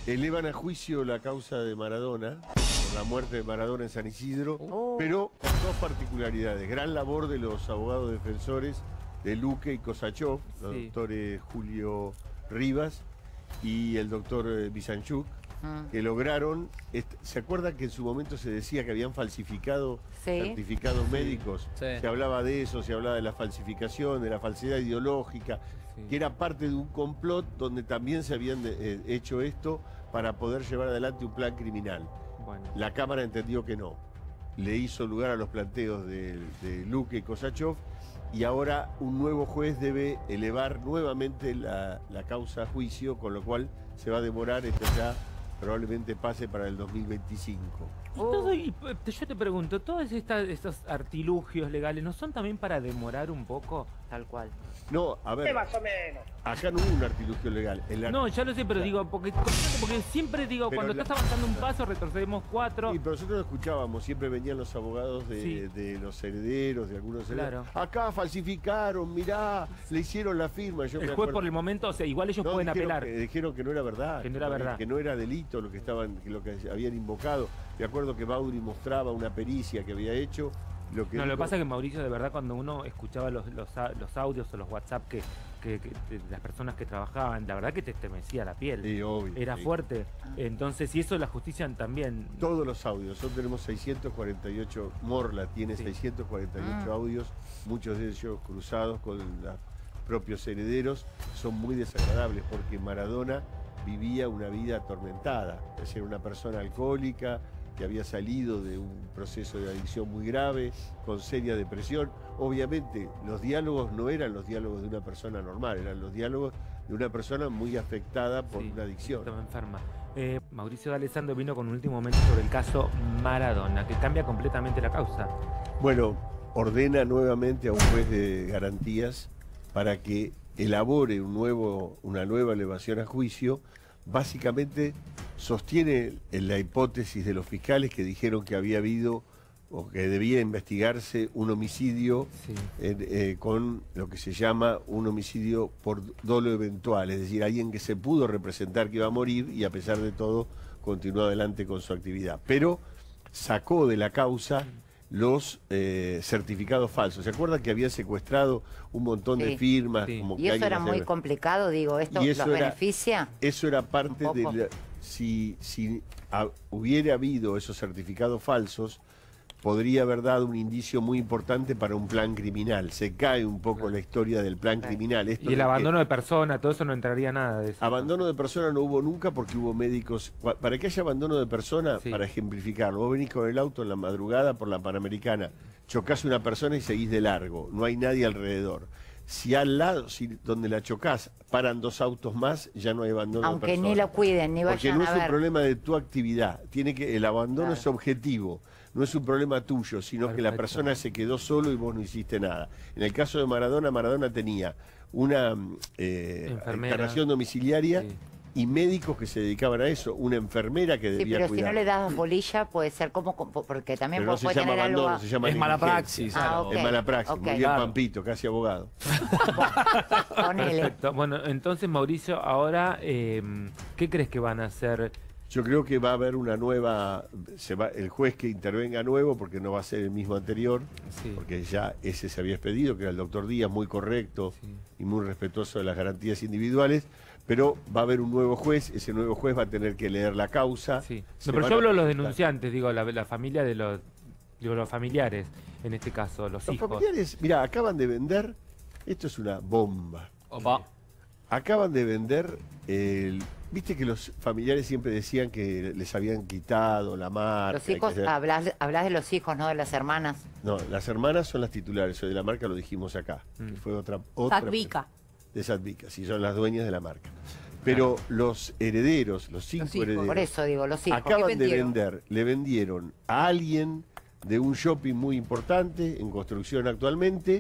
elevan a juicio la causa de Maradona, por la muerte de Maradona en San Isidro, pero con dos particularidades. Gran labor de los abogados defensores de Luque y Kosachov, los doctores Julio Rivas y el doctor Bisanchuk, que lograron, ¿se acuerdan que en su momento se decía que habían falsificado certificados médicos? Se hablaba de eso, se hablaba de la falsificación, de la falsedad ideológica, que era parte de un complot donde también se habían hecho esto para poder llevar adelante un plan criminal. Bueno. La Cámara entendió que no. Le hizo lugar a los planteos de Luque y Kosachov, y ahora un nuevo juez debe elevar nuevamente la causa a juicio, con lo cual se va a demorar, esto ya probablemente pase para el 2025. Yo te pregunto, ¿todos estos artilugios legales no son también para demorar un poco? Tal cual. No, a ver, más o menos. Acá no hubo un artilugio legal. No, ya lo sé, pero digo, porque siempre digo, pero cuando estás avanzando un paso, retrocedemos 4. Sí, pero nosotros lo escuchábamos, siempre venían los abogados de los herederos, de algunos herederos. Claro. Acá falsificaron, mirá, le hicieron la firma. El juez por el momento, o sea, igual ellos pueden apelar. Dijeron que no era verdad. Que no era verdad. Que no era delito lo que habían invocado. De acuerdo que Mauri mostraba una pericia que había hecho. Lo que pasa es que Mauricio, de verdad, cuando uno escuchaba los audios o los WhatsApp que de las personas que trabajaban, la verdad que te estremecía la piel. Sí, obvio. Era fuerte. Entonces, y eso la justicia también... Todos los audios. Nosotros tenemos 648, Morla tiene 648 audios, muchos de ellos cruzados con los propios herederos. Son muy desagradables porque Maradona vivía una vida atormentada. Es decir, una persona alcohólica, que había salido de un proceso de adicción muy grave, con seria depresión. Obviamente, los diálogos no eran los diálogos de una persona normal, eran los diálogos de una persona muy afectada por una adicción. Estaba enferma. Mauricio D'Alessandro vino con un último momento sobre el caso Maradona, que cambia completamente la causa. Bueno, ordena nuevamente a un juez de garantías para que elabore una nueva elevación a juicio. Básicamente sostiene la hipótesis de los fiscales que dijeron que había habido o que debía investigarse un homicidio con lo que se llama un homicidio por dolo eventual, es decir, alguien que se pudo representar que iba a morir y a pesar de todo continuó adelante con su actividad. Pero sacó de la causa los certificados falsos. ¿Se acuerdan que había secuestrado un montón de firmas? Como y eso era muy complicado, digo, ¿esto los beneficia? Eso era parte de si hubiera habido esos certificados falsos, podría haber dado un indicio muy importante para un plan criminal. Se cae un poco la historia del plan criminal. Y el abandono de persona, todo eso no entraría nada de eso. Abandono de persona no hubo nunca porque hubo médicos. Para que haya abandono de persona, para ejemplificarlo, vos venís con el auto en la madrugada por la Panamericana, chocás a una persona y seguís de largo, no hay nadie alrededor. Si al lado, donde la chocás, paran 2 autos más, ya no hay abandono de persona. Aunque ni lo cuiden, ni vayan a ver. Porque no es un problema de tu actividad. El abandono es objetivo. No es un problema tuyo, sino que la persona se quedó solo y vos no hiciste nada. En el caso de Maradona, Maradona tenía una internación domiciliaria y médicos que se dedicaban a eso. Una enfermera que debía cuidar. Pero si no le das bolilla, puede ser como... Porque también no puede tener abandono, algo... se llama es mala praxis. Es mala praxis. Muy bien, Pampito, casi abogado. Perfecto. Bueno, entonces, Mauricio, ahora, ¿qué crees que van a hacer? Yo creo que va a haber una nueva, el juez que intervenga nuevo, porque no va a ser el mismo anterior, porque ya ese se había expedido, que era el doctor Díaz, muy correcto y muy respetuoso de las garantías individuales, pero va a haber un nuevo juez, ese nuevo juez va a tener que leer la causa. Pero yo hablo de los denunciantes, digo, la familia de los familiares, en este caso, los hijos. Los familiares, mira, acaban de vender, esto es una bomba. Acaban de vender viste que los familiares siempre decían que les habían quitado la marca. Los hijos, hablas de los hijos, no de las hermanas. No, las hermanas son las titulares, de la marca lo dijimos acá. Que fue otra Sadvika. De Sadvika, sí, son las dueñas de la marca. Pero los herederos, los 5 herederos. Por eso digo, los hijos. Acaban de vender, le vendieron a alguien de un shopping muy importante, en construcción actualmente,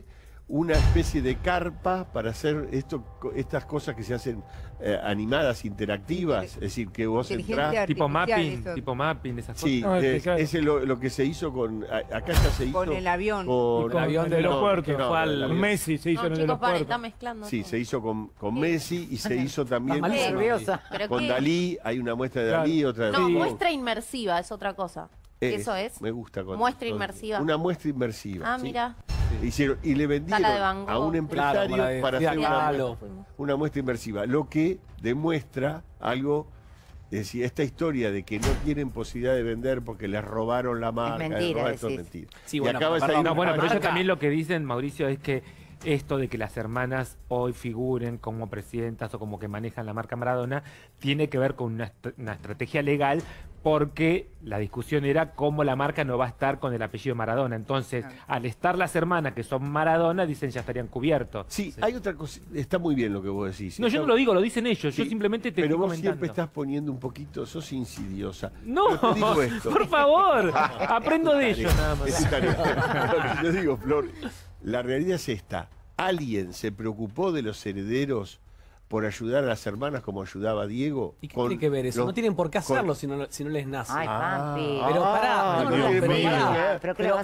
una especie de carpa para hacer estas cosas que se hacen animadas, interactivas, es decir, que vos entrás... Tipo mapping, esas cosas. Sí, ese es lo que se hizo con... Acá ya se hizo... Con el avión. Con el avión del aeropuerto. No, Fue al Messi, se hizo en el aeropuerto. Está mezclando. Sí, se hizo con Messi y se hizo también nerviosa. con Dalí. Hay una muestra de Dalí, otra de... No, muestra inmersiva es otra cosa. ¿Eso es? Me gusta. Muestra inmersiva. Una muestra inmersiva. Ah, mira. Hicieron, y le vendieron a un empresario para hacer una muestra inmersiva, lo que demuestra algo, es decir, esta historia de que no tienen posibilidad de vender porque les robaron la marca, es mentira, esto es mentira. Sí, y bueno, acaba pero ellos también lo que dicen, Mauricio, es que esto de que las hermanas hoy figuren como presidentas o como que manejan la marca Maradona tiene que ver con una estrategia legal, porque la discusión era cómo la marca no va a estar con el apellido Maradona. Entonces, al estar las hermanas que son Maradona, dicen ya estarían cubiertos. Sí, hay otra cosa, está muy bien lo que vos decís. No, yo no lo digo, lo dicen ellos, sí, yo simplemente te pero estoy vos comentando. siempre estás poniendo un poquito, sos insidiosa. No, te digo esto. por favor, aprendo de ellos nada más. Es tarea. Yo digo, Flor, la realidad es esta. ¿Alguien se preocupó de los herederos por ayudar a las hermanas como ayudaba a Diego? ¿Y qué tiene que ver eso? No tienen por qué hacerlo si no les nace. Ay, Pampi. Pero pará, pero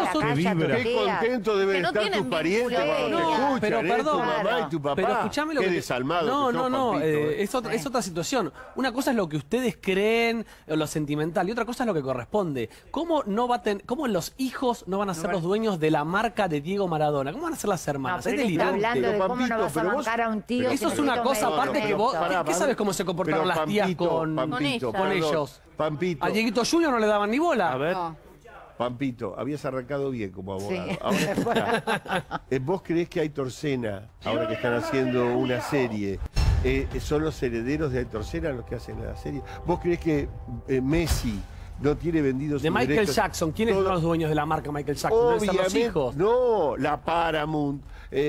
qué contento deben estar tus parientes cuando te escuchan, pero perdón, tu mamá y tu papá. Pero escuchame lo qué que desalmado. No, es otra situación. Una cosa es lo que ustedes creen, o lo sentimental, y otra cosa es lo que corresponde. ¿Cómo los hijos no van a ser los dueños de la marca de Diego Maradona? ¿Cómo van a ser las hermanas? Es delirante. Hablando de cómo no vas a bancar a un tío. Eso es una cosa aparte que vos... ¿Qué sabes cómo se comportaron las tías con ellos? Pampito. A Dieguito Junior no le daban ni bola. A ver. Pampito, habías arrancado bien como abogado. Sí. Ahora, ¿vos creés que Aitor Senna, ahora que están haciendo una serie, son los herederos de Aitor Senna los que hacen la serie? ¿Vos creés que Messi no tiene vendidos de Michael derechos? Jackson? ¿Quiénes son los dueños de la marca Michael Jackson? Obviamente, ¿Son los hijos? No, la Paramount,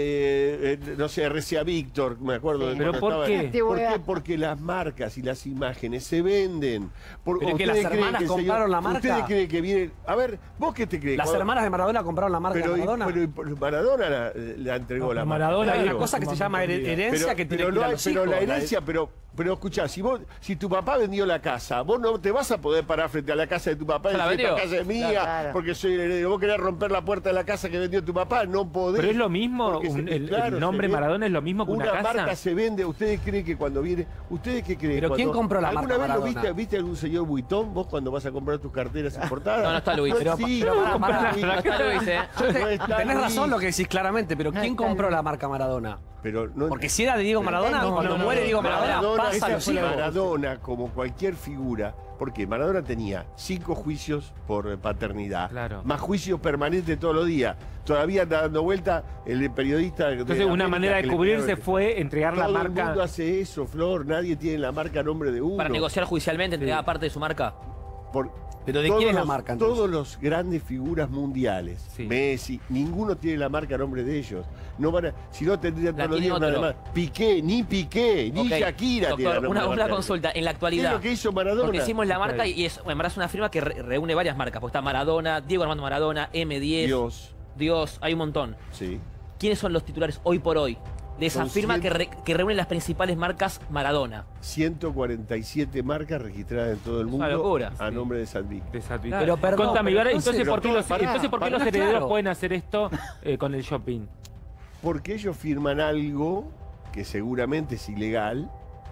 no sé, RCA Victor, me acuerdo. Sí. ¿Pero por qué? ¿Por qué? Porque las marcas y las imágenes se venden. ¿Pero que las hermanas compraron la marca? ¿Ustedes creen que vienen? A ver, ¿vos qué te crees? Las hermanas de Maradona compraron la marca de Maradona. Pero Maradona la entregó la marca. Maradona hay una cosa que se llama herencia que tiene que ir a los hijos. Pero la herencia, pero escuchá, si tu papá vendió la casa, vos no te vas a poder parar frente a la casa de tu papá y decir, esta casa es mía, claro, porque soy el heredero. Vos querés romper la puerta de la casa que vendió tu papá, no podés. Pero es lo mismo, el nombre Maradona es lo mismo que una casa. Una marca se vende, ¿ustedes creen que cuando viene? ¿Ustedes qué creen? ¿Pero quién compró la marca Maradona? ¿Alguna Maradona? vez viste algún señor Vuitton vos cuando vas a comprar tus carteras importadas? No está Luis. Pero pará. No está Luis, Tenés razón lo que decís claramente, pero ¿quién compró la marca Maradona? Pero no, porque si era de Diego Maradona, cuando muere Diego Maradona, pasa a los hijos. Maradona, como cualquier figura, porque Maradona tenía 5 juicios por paternidad, más juicios permanentes todos los días. Todavía anda dando vuelta el periodista. Entonces, una manera de cubrirse fue entregar la marca. Todo el mundo hace eso, Flor. Nadie tiene la marca a nombre de uno. Para negociar judicialmente, entregar parte de su marca. ¿Pero de quién es la marca, entonces? Todos los grandes figuras mundiales, Messi, ninguno tiene la marca a nombre de ellos. No van si no tendrían todos los días nada más. Piqué, ni Shakira Doctor, tiene la una marca. consulta. En la actualidad, ¿qué es lo que hizo Maradona? Porque hicimos la marca y es una firma que reúne varias marcas. Porque está Maradona, Diego Armando Maradona, M10. Dios, hay un montón. Sí. ¿Quiénes son los titulares hoy por hoy de esa firma que reúne las principales marcas Maradona? 147 marcas registradas en todo el mundo a nombre de San Víctor. Pero perdón, contame, entonces, ¿por qué los herederos claro, pueden hacer esto con el shopping? Porque ellos firman algo que seguramente es ilegal,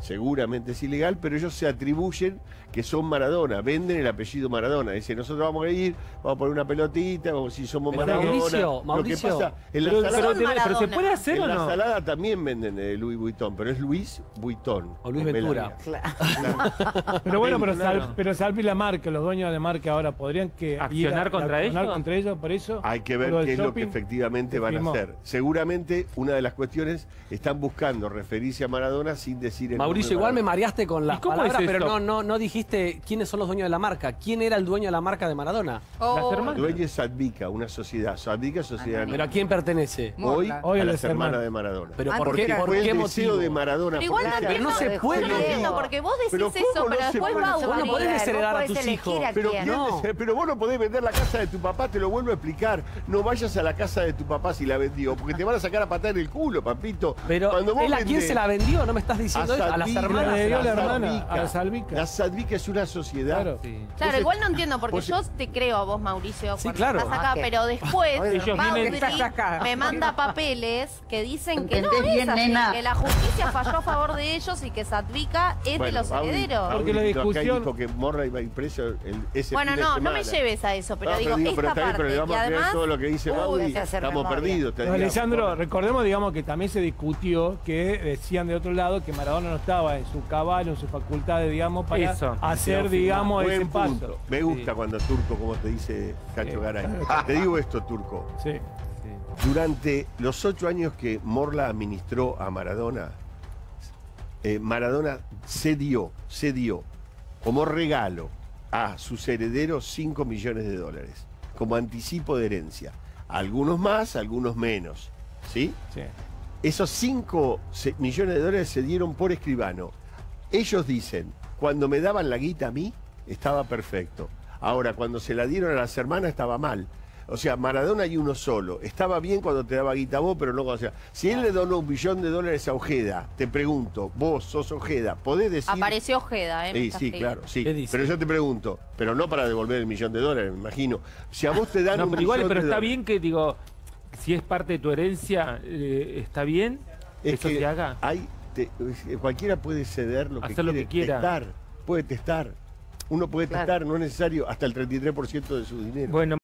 pero ellos se atribuyen que son Maradona, venden el apellido Maradona. Dicen, nosotros vamos a ir, vamos a poner una pelotita, si somos Maradona. Mauricio, lo que pasa, en la salada, pero ¿se puede hacer o no? En la salada también venden Louis Vuitton, pero es Luis Vuitton. O Luis Ventura. Pero bueno, pero Salvi la marca, los dueños de marca ahora podrían accionar contra ellos por eso. Hay que ver qué es lo que efectivamente van a hacer. Seguramente una de las cuestiones están buscando referirse a Maradona sin decir el nombre. Mauricio, igual me mareaste con las palabras, es pero esto? no dijiste quiénes son los dueños de la marca. ¿Quién era el dueño de la marca de Maradona? Las El hermanas. dueño es Sadvika, una sociedad. Sadvika, sociedad. ¿Pero a quién pertenece? Hoy Hoy a a las las hermanas hermanas. de Maradona. ¿Pero por porque qué, por fue qué el motivo? deseo de Maradona. Pero igual no porque- entiendo, no se puede. no entiendo, porque vos Pero decís eso, ¿cómo no pero se después puede? va a Vos no podés unir. desheredar a Vos tus podés hijos. elegir a Pero, quién. No. pero vos no podés vender la casa de tu papá, te lo vuelvo a explicar. No vayas a la casa de tu papá si la vendió, porque te van a sacar a patar el culo, papito. Pero Cuando vos él a quién vendés- se la vendió, no me estás diciendo eso. A las Sadvika, hermanas. Le dio la la hermana, Sadvika. a Sadvika. La Sadvika es una sociedad. Claro. Sí. Claro, Vos- igual no entiendo, porque vos- yo te creo a vos, Mauricio, Sí, cuando claro. estás acá, Ah, ¿qué? pero después Ellos Maudri vienen- Estás acá. me manda papeles que dicen que no ¿Entendés es bien, así, nena? que la justicia falló a favor de ellos y que Sadvika es de Bueno, los Mauri- herederos. Porque la Mauri acá discusión- dijo que Morra iba a ir preso ese Bueno, fin de no semana. me lleves a eso, pero No, digo, pero esta está bien, parte, pero le vamos y a creer además... todo lo que dice Uy, Mauri, hay que hacer estamos memoria. perdidos. te Pero, digamos. Alessandro, recordemos, digamos, que también se discutió que decían de otro lado que Maradona no estaba en su cabal, en sus facultades, digamos, para Eso. hacer, digamos, Buen ese punto. paso. Me gusta Sí. cuando Turco, como te dice Cacho Garay. Te digo esto, Turco. Sí. Durante los 8 años que Morla administró a Maradona, Maradona cedió como regalo a sus herederos 5 millones de dólares, como anticipo de herencia. Algunos más, algunos menos. ¿Sí? Sí. Esos 5 millones de dólares se dieron por escribano. Ellos dicen, cuando me daban la guita a mí, estaba perfecto. Ahora, cuando se la dieron a las hermanas, estaba mal. O sea, Maradona hay uno solo. Estaba bien cuando te daba guita a vos, pero no cuando... O sea, si él le donó $1 billón a Ojeda, te pregunto, vos sos Ojeda, ¿podés decir...? Apareció Ojeda, ¿eh? Sí, Está sí, feo. claro, sí. ¿Qué dice? Pero yo te pregunto, pero no para devolver $1 millón, me imagino. Si a vos te dan No, un pero igual, millón pero de está dólares- bien que, digo, si es parte de tu herencia, ¿está bien? Es ¿Eso que se haga? cualquiera puede ceder lo que Hacer lo quiere, que quiera. testar, puede testar. Uno puede Claro. testar, no es necesario hasta el 33% de su dinero. Bueno.